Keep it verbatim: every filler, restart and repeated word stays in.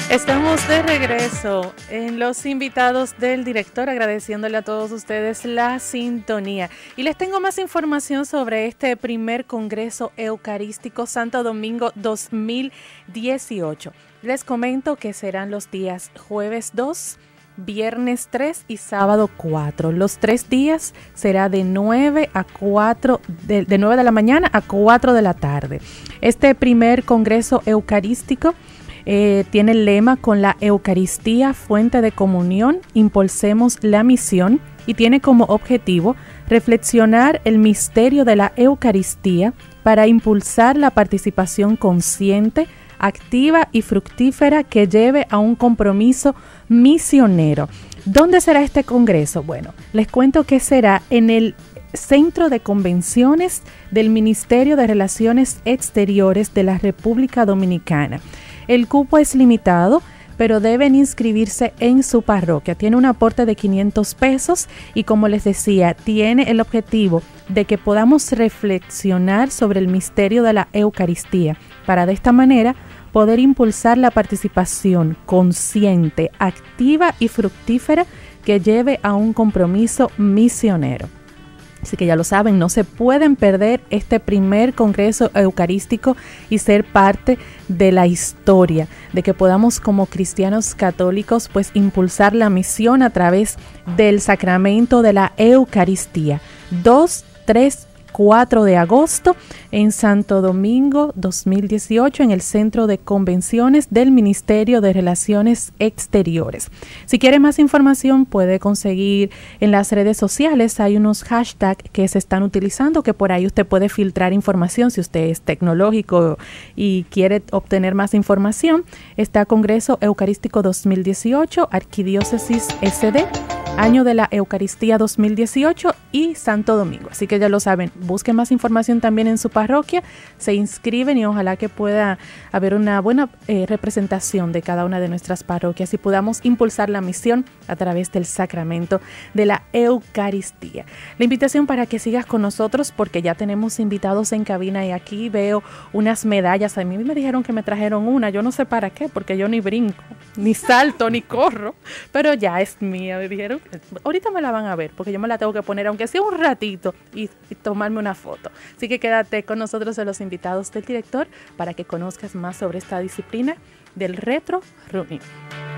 Estamos de regreso en los invitados del director, agradeciéndole a todos ustedes la sintonía. Y les tengo más información sobre este primer Congreso Eucarístico Santo Domingo dos mil dieciocho. Les comento que serán los días jueves dos, viernes tres y sábado cuatro. Los tres días será de nueve a cuatro, de, de nueve de la mañana a cuatro de la tarde. Este primer Congreso Eucarístico Eh, tiene el lema con la Eucaristía, fuente de comunión, impulsemos la misión, y tiene como objetivo reflexionar el misterio de la Eucaristía para impulsar la participación consciente, activa y fructífera que lleve a un compromiso misionero. ¿Dónde será este congreso? Bueno, les cuento que será en el Centro de Convenciones del Ministerio de Relaciones Exteriores de la República Dominicana. El cupo es limitado, pero deben inscribirse en su parroquia. Tiene un aporte de quinientos pesos y, como les decía, tiene el objetivo de que podamos reflexionar sobre el misterio de la Eucaristía para de esta manera poder impulsar la participación consciente, activa y fructífera que lleve a un compromiso misionero. Así que ya lo saben, no se pueden perder este primer Congreso Eucarístico y ser parte de la historia, de que podamos como cristianos católicos pues impulsar la misión a través del sacramento de la Eucaristía. dos, tres, cuatro de agosto en Santo Domingo dos mil dieciocho en el Centro de Convenciones del Ministerio de Relaciones Exteriores. Si quiere más información puede conseguir en las redes sociales, hay unos hashtags que se están utilizando que por ahí usted puede filtrar información si usted es tecnológico y quiere obtener más información. Está Congreso Eucarístico dos mil dieciocho, Arquidiócesis S D, Año de la Eucaristía dos mil dieciocho y Santo Domingo. Así que ya lo saben, busquen más información también en su parroquia, se inscriben y ojalá que pueda haber una buena eh, representación de cada una de nuestras parroquias y podamos impulsar la misión a través del sacramento de la Eucaristía. La invitación para que sigas con nosotros porque ya tenemos invitados en cabina y aquí veo unas medallas. A mí me dijeron que me trajeron una, yo no sé para qué, porque yo ni brinco, ni salto, ni corro, pero ya es mía, me dijeron. Ahorita me la van a ver porque yo me la tengo que poner aunque sea un ratito y, y tomarme una foto. Así que quédate con nosotros de los invitados del director para que conozcas más sobre esta disciplina del retro running.